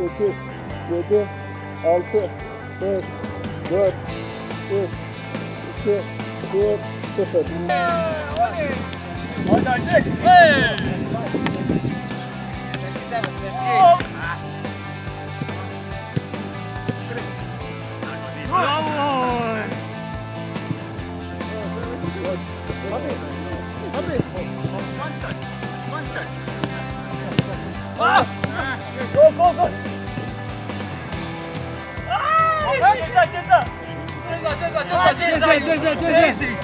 8, 7, 6, 5, 4, 3, 2, 1, 0. Hadi Isaac. Hey! Bravo! Ah! Go, go, go! Ceza, ceza! Ceza, ceza, ceza, ceza, ceza, ceza.